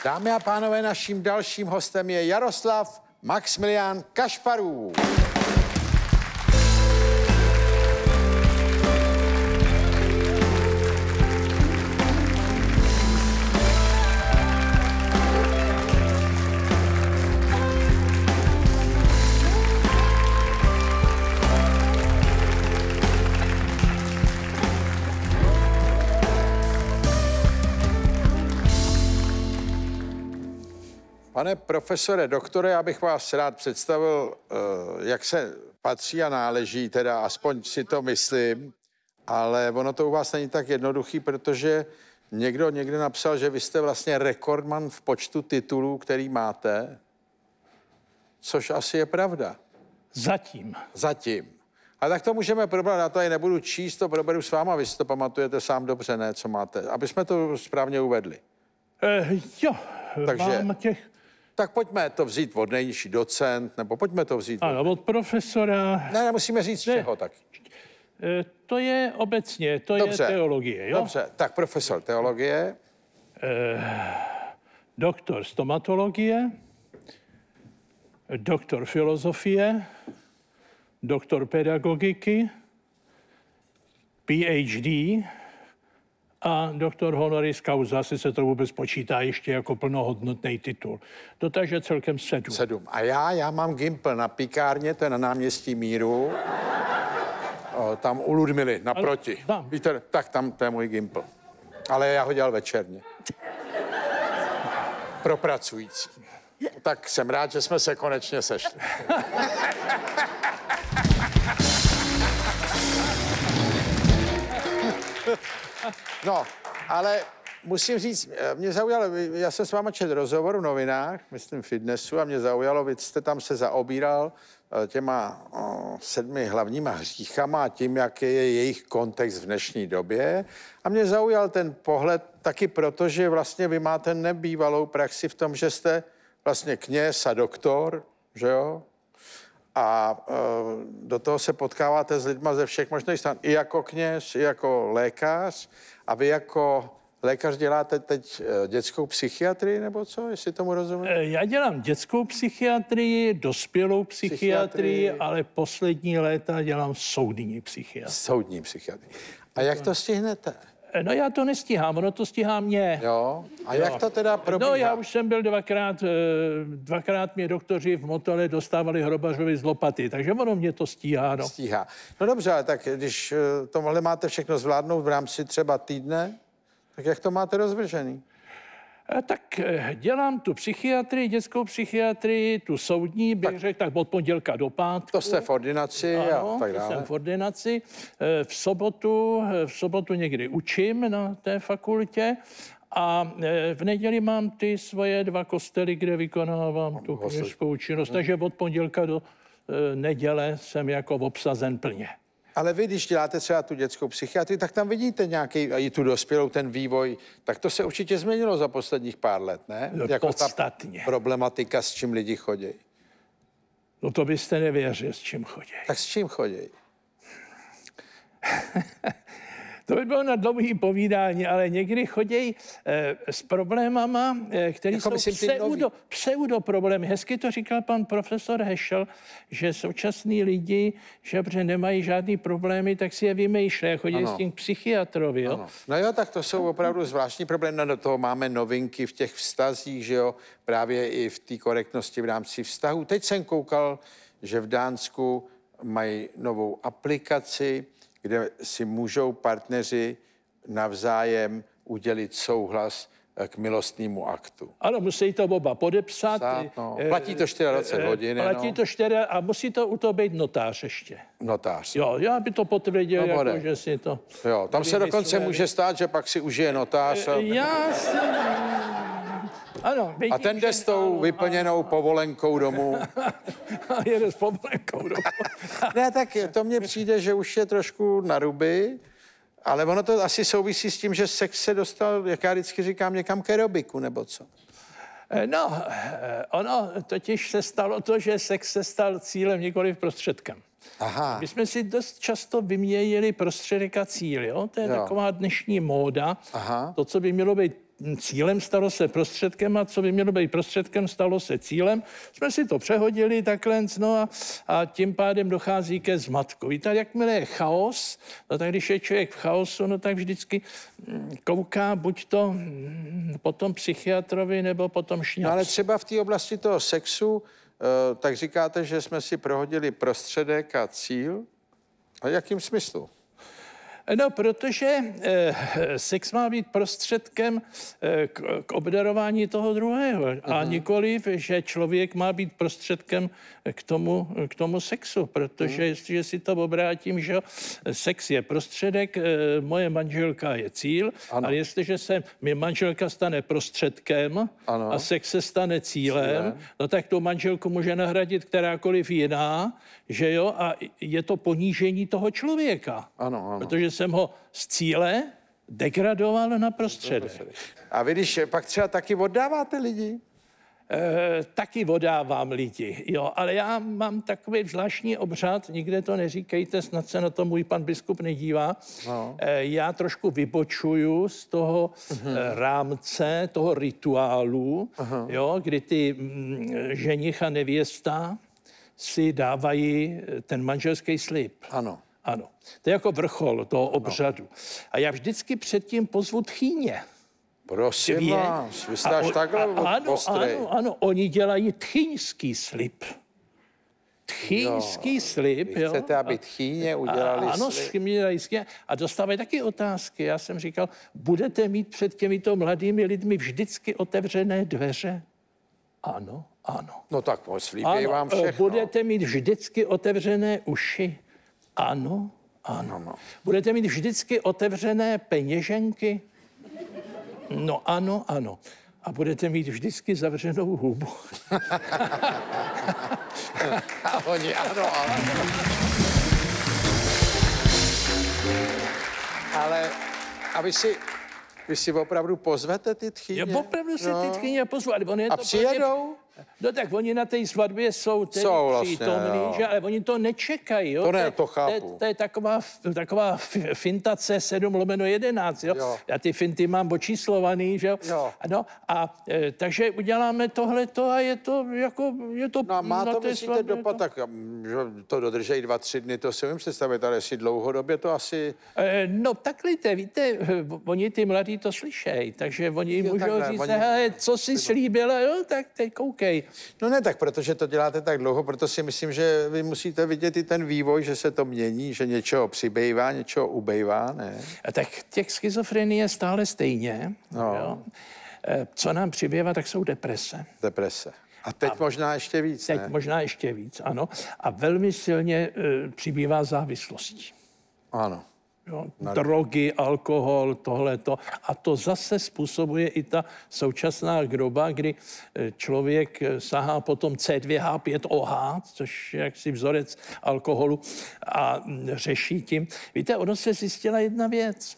Dámy a pánové, naším dalším hostem je Jaroslav Maxmilián Kašparů. Pane profesore, doktore, já bych vás rád představil, jak se patří a náleží, teda aspoň si to myslím, ale ono to u vás není tak jednoduchý, protože někdo někde napsal, že vy jste vlastně rekordman v počtu titulů, který máte, což asi je pravda. Zatím. Zatím. A tak to můžeme probrat, já tady nebudu číst, to proberu s váma, vy si to pamatujete sám dobře, ne, co máte, aby jsme to správně uvedli. Jo, Takže mám těch... Tak pojďme to vzít od nejnižší docent, nebo pojďme to vzít Ano, od profesora... Ne, musíme říct čeho taky. To je obecně, to Dobře. je teologie, jo? Dobře, tak profesor teologie. Doktor stomatologie, doktor filozofie, doktor pedagogiky, PhD a doktor honoris causa, asi se to vůbec počítá ještě jako plnohodnotný titul. To takže celkem 7. 7. A já mám Gimpl na Píkárně, to je na náměstí Míru, tam u Ludmily, naproti. Víte, tak tam to je můj Gimpl. Ale já ho dělal večerně. Pro pracující. Tak jsem rád, že jsme se konečně sešli. No, ale musím říct, mě zaujalo, já jsem s váma četl rozhovor v novinách, myslím Fitnessu, a mě zaujalo, vy jste tam se zaobíral těma 7 hlavníma hříchama a tím, jaký je jejich kontext v dnešní době. A mě zaujal ten pohled taky proto, že vlastně vy máte nebývalou praxi v tom, že jste vlastně kněz a doktor, že jo? A do toho se potkáváte s lidma ze všech možných stran. I jako kněz, i jako lékař. A vy jako lékař děláte teď dětskou psychiatrii, nebo co, jestli tomu rozumím? Já dělám dětskou psychiatrii, dospělou psychiatrii, ale poslední léta dělám soudní psychiatrii. Soudní psychiatrii. A jak to stihnete? No já to nestíhám, ono to stíhá mě. Jo? A jak to teda probíhá? No já už jsem byl dvakrát mě doktoři v Motole dostávali hrobařovi z lopaty, takže ono mě to stíhá. No. Stíhá. No dobře, ale tak když tohle máte všechno zvládnout v rámci třeba týdne, tak jak to máte rozvržený? Tak dělám tu psychiatrii, dětskou psychiatrii, tu soudní, bych řekl, tak od pondělka do pátku. To jste v ordinaci ano, a tak dále. Jsem v ordinaci. V sobotu někdy učím na té fakultě a v neděli mám ty svoje 2 kostely, kde vykonávám tu kněžskou činnost. Takže od pondělka do neděle jsem jako obsazen plně. Ale vy, když děláte třeba tu dětskou psychiatrii, tak tam vidíte nějaký, i tu dospělou, ten vývoj, tak to se určitě změnilo za posledních pár let, ne? No, jako podstatně. Ta problematika, s čím lidi chodí. No to byste nevěřil, s čím chodí. Tak s čím chodí? To by bylo na dlouhý povídání, ale někdy chodí s problémama, které jako jsou pseudoproblémy. Hezky to říkal pan profesor Hešel, že současní lidi, že protože nemají žádný problémy, tak si je vymýšlejí, chodí s tím k psychiatrovi. Jo? Ano. No jo, tak to jsou opravdu zvláštní problémy. Do toho máme novinky v těch vztazích, že jo, právě i v té korektnosti v rámci vztahů. Teď jsem koukal, že v Dánsku mají novou aplikaci, kde si můžou partneři navzájem udělit souhlas k milostnému aktu. Ano, musí to oba podepsat. No. Platí to 24 hodin. Platí to 4 a musí to u toho být notář ještě. Notář. Jo, já by to potvrdil, no, jako, že si to... Jo, tam se dokonce může stát, že pak si užije notář. Já jsem... Ano, a ten jde s tou vyplněnou povolenkou domů. A jede s povolenkou domů. Ne, tak to mně přijde, že už je trošku na ruby, ale ono to asi souvisí s tím, že sex se dostal, jak já vždycky říkám, někam k aerobiku, nebo co? No, ono totiž se stalo to, že sex se stal cílem, nikoliv prostředkem. Aha. My jsme si dost často vyměnili prostředek a cíl, jo? To je taková dnešní móda. Aha. To, co by mělo být cílem stalo se prostředkem a co by mělo být prostředkem, stalo se cílem. Jsme si to přehodili takhle, no a tím pádem dochází ke zmatku. Víte, jakmile je chaos, no tak když je člověk v chaosu, no tak vždycky kouká buď to potom psychiatrovi, nebo potom šňac. No ale třeba v té oblasti toho sexu, tak říkáte, že jsme si prohodili prostředek a cíl. A jakým smyslu? No, protože sex má být prostředkem k obdarování toho druhého. A nikoliv, že člověk má být prostředkem k tomu sexu. Protože jestliže si to obrátím, že sex je prostředek, moje manželka je cíl, ale jestliže se mi manželka stane prostředkem a sex se stane cílem, no tak tu manželku může nahradit kterákoliv jiná, že jo, a je to ponížení toho člověka. Ano. Protože jsem ho z cíle degradoval na prostředek. A vy, když pak třeba taky oddáváte lidi? Taky odávám lidi, jo, ale já mám takový zvláštní obřad, nikde to neříkejte, snad se na to můj pan biskup nedívá. No. Já trošku vybočuju z toho rámce, toho rituálu, jo, kdy ty ženich a nevěsta si dávají ten manželský slib. Ano. Ano. To je jako vrchol toho obřadu. A já vždycky předtím pozvu tchýně. Prosím vás, vy jste až takhle ostrej. Ano, oni dělají tchýňský slib. Tchýňský slib, jo. Chcete, aby tchýně udělali slib? Ano, a dostávají taky otázky. Já jsem říkal, budete mít před těmito mladými lidmi vždycky otevřené dveře? Ano. No tak slíbí vám všechno. Budete mít vždycky otevřené uši? Ano. Budete mít vždycky otevřené peněženky? No ano. A budete mít vždycky zavřenou hubu. A oni ano. Ale a vy si opravdu pozvete ty tchýně? Já opravdu se ty tchýně pozvu. A přijedou? No tak oni na té svatbě jsou přítomní, že, ale oni to nečekají. Jo? To chápu. To je taková fintace 7/11. Jo? Já ty finty mám očíslovaný, že jo? No, takže uděláme tohleto a je to jako... No a má to, myslíte, dopad, tak že to dodržejí 2-3 dny, to si umím představit, ale jestli dlouhodobě to asi... No takhle, víte, oni ty mladí to slyšejí, takže oni můžou říct, co si slíbila, jo, tak teď koukej. No ne, tak protože to děláte tak dlouho, proto si myslím, že vy musíte vidět i ten vývoj, že se to mění, že něčeho přibývá, něčeho ubejvá, ne? A tak těch schizofrenie je stále stejně. No. Jo? Co nám přibývá, tak jsou deprese. A teď možná ještě víc, Teď možná ještě víc, ano. A velmi silně přibývá závislostí. Ano. Jo, drogy, alkohol, tohleto. A to zase způsobuje i ta současná choroba, kdy člověk sahá potom C2H5OH, což je jaksi vzorec alkoholu, a řeší tím. Víte, ono se zjistila jedna věc,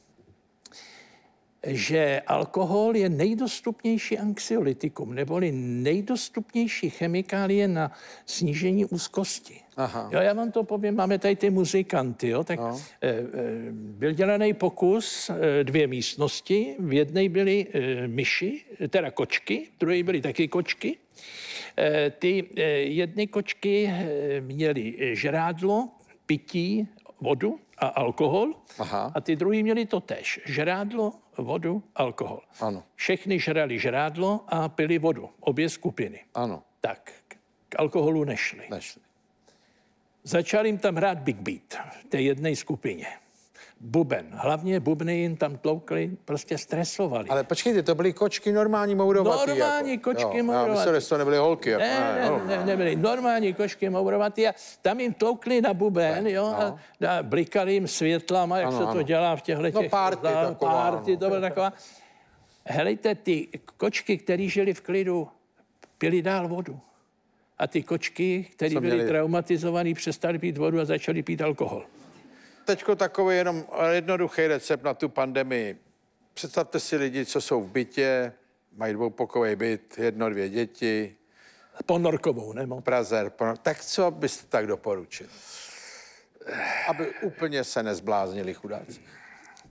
že alkohol je nejdostupnější anxiolytikum, neboli nejdostupnější chemikálie na snížení úzkosti. Aha. Jo, já vám to povím, máme tady ty muzikanty, jo, tak byl dělaný pokus 2 místnosti, v jedné byly myši, teda kočky, v druhé byly taky kočky. Ty jedny kočky měly žrádlo, pití, vodu a alkohol. Aha. A ty druhý měli to též. Žrádlo, vodu, alkohol. Ano. Všechny žrali žrádlo a pili vodu. Obě skupiny. Ano. Tak, k alkoholu nešli. Začali jim tam hrát Big Beat v té jedné skupině. Buben. Hlavně bubny jim tam tloukli, prostě stresovali. Ale počkejte, to byly kočky normální mourovatý. Normální kočky mourovatý. Já myslím, že to nebyly holky. Nebyly normální kočky mourovatý a tam jim tloukli na buben, jo, a blikali jim světlama, jak se to dělá v těchto těch... party, to byla taková. Helejte, ty kočky, které žili v klidu, pili dál vodu. A ty kočky, které byly traumatizované, přestali pít vodu a začali pít alkohol. Teďko takový jenom jednoduchý recept na tu pandemii. Představte si lidi, co jsou v bytě, mají 2pokojový byt, 1-2 děti. Ponorkovou, nebo? Praze. Tak co byste tak doporučil? Aby úplně se nezbláznili chudáci.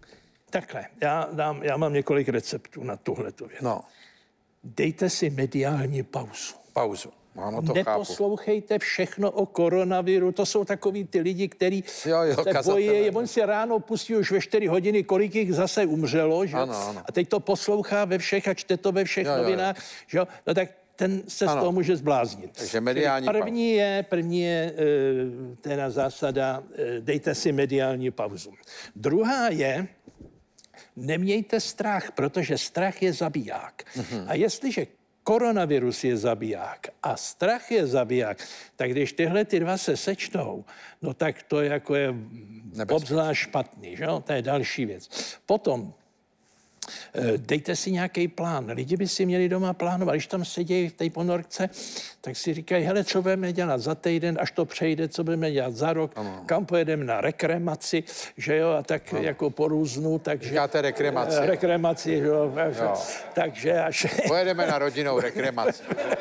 Takhle, já mám několik receptů na tuhletu věc. No, Dejte si mediální pauzu. pauzu. Ano, to chápu. Neposlouchejte všechno o koronaviru. To jsou takový ty lidi, kteří se bojí. On si ráno pustí už ve 4 hodiny, kolik jich zase umřelo. Že? Ano. A teď to poslouchá ve všech a čte to ve všech novinách. Že? No tak ten se z toho může zbláznit. Takže mediální První je teda zásada, dejte si mediální pauzu. Druhá je, nemějte strach, protože strach je zabiják. A jestliže koronavirus je zabiják a strach je zabiják, tak když tyhle ty dva se sečtou, no tak to jako je obzvlášť špatný, že? To je další věc. Potom dejte si nějaký plán. Lidi by si měli doma plánovat. Když tam sedějí v té ponorce, tak si říkají, hele, co budeme dělat za týden, až to přejde, co budeme dělat za rok, kam pojedeme na rekremaci, že jo, a tak jako po různu. Takže říkáte rekremaci. Rekremaci, jo. Takže až... Pojedeme na rodinnou rekremaci.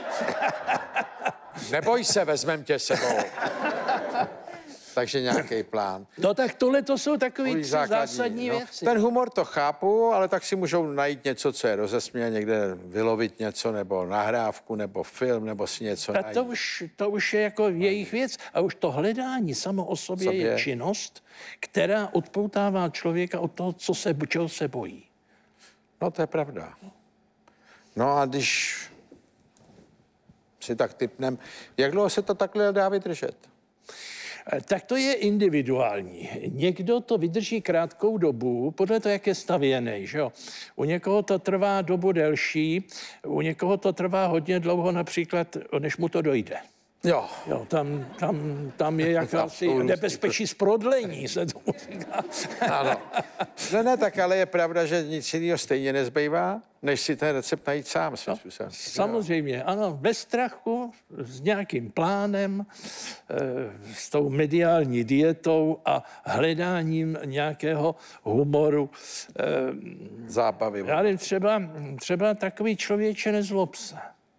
Neboj se, vezmem tě sebou. Takže nějaký plán. No tak tohle to jsou takový tři zásadní věci. Ten humor to chápu, ale tak si můžou najít něco, co je rozesměje, někde vylovit něco, nebo nahrávku, nebo film, nebo si něco najít. To už je jako jejich věc. A už to hledání samo o sobě je činnost, která odpoutává člověka od toho, čeho se bojí. No to je pravda. No a když si tak tipnem, jak dlouho se to takhle dá vydržet? Tak to je individuální. Někdo to vydrží krátkou dobu, podle toho, jak je stavěný. Že jo? U někoho to trvá dobu delší, u někoho to trvá hodně dlouho, například, než mu to dojde. Jo. Tam je jakási nebezpečí z prodlení, se tomu říká. Ano. Ne, tak ale je pravda, že nic jiného stejně nezbývá, než si ten recept najít sám. Samozřejmě, ano, bez strachu, s nějakým plánem, s tou mediální dietou a hledáním nějakého humoru. Zábavy. Já nevím, třeba takový člověče, nezlob se.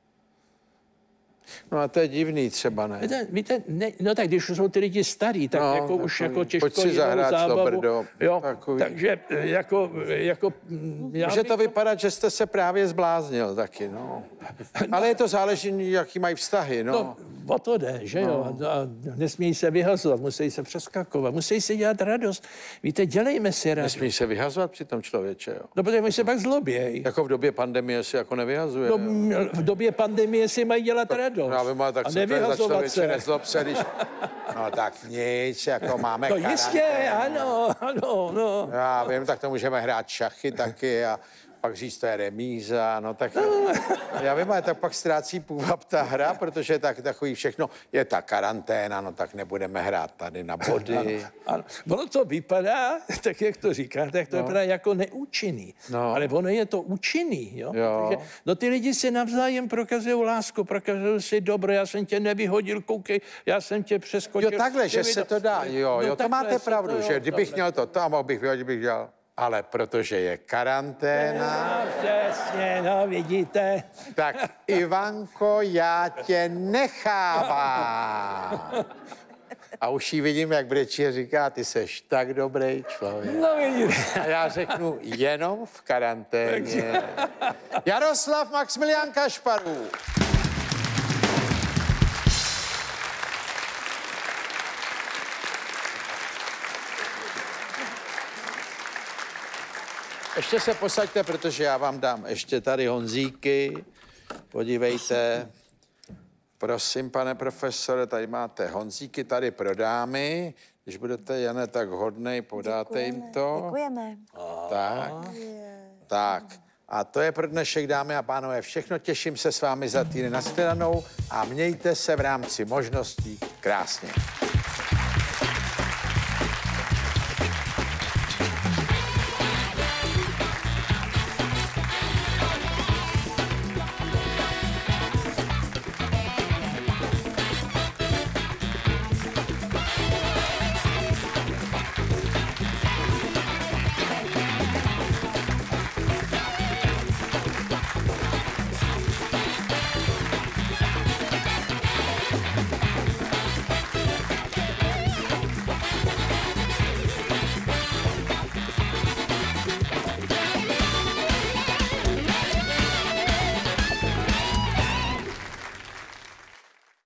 No a to je divný třeba, ne? Víte, no tak když jsou ty lidi starý, tak jako takový, už jako těžko jinou zábavu. Jo, takže jako může to vypadat, že jste se právě zbláznil taky, no. Ale je to záleží, jaký mají vztahy, no. No, o to jde, že jo? A nesmí se vyhazovat, musí se přeskakovat, musí si dělat radost. Víte, dělejme si radost. Nesmí se vyhazovat při tom člověče, jo? No, protože oni se pak zlobějí. Jako v době pandemie se jako nevyhazuje. No, v době pandemie si mají dělat radost. No, tak a nevyhazovat se. Nezlob se, když... No tak nic, jako máme No jistě, ano, no. Já vím, tak to můžeme hrát šachy taky a pak říct, to je remíza, no tak... Já vím, ale tak pak ztrácí půvab ta hra, protože takový všechno je ta karanténa, no tak nebudeme hrát tady na body. Ano. Ono to vypadá, tak jak to říkáte, tak to vypadá jako neúčinný. No. Ale ono je to účinný, jo? Protože, no ty lidi si navzájem prokazují lásku, prokazují si dobro, já jsem tě nevyhodil, koukej, já jsem tě přeskočil. Jo, takhle, že se to dá, jo, no, to máte pravdu, že kdybych měl to a mohl bych vyhodit, bych dělal. Ale protože je karanténa... No, přesně, no, vidíte. Tak, Ivanko, já tě nechávám. A už jí vidím, jak brečí a říká, ty seš tak dobrý člověk. No, vidíte. A já řeknu, jenom v karanténě. Jaroslav Maximilián Kašparů. Ještě se posaďte, protože já vám dám ještě tady honzíky. Podívejte. Prosím, pane profesore, tady máte honzíky tady pro dámy. Když budete, Jane, tak hodnej, podáte jim to. Děkujeme. Tak. A to je pro dnešek, dámy a pánové, všechno. Těším se s vámi za týden. Nashledanou a mějte se v rámci možností krásně.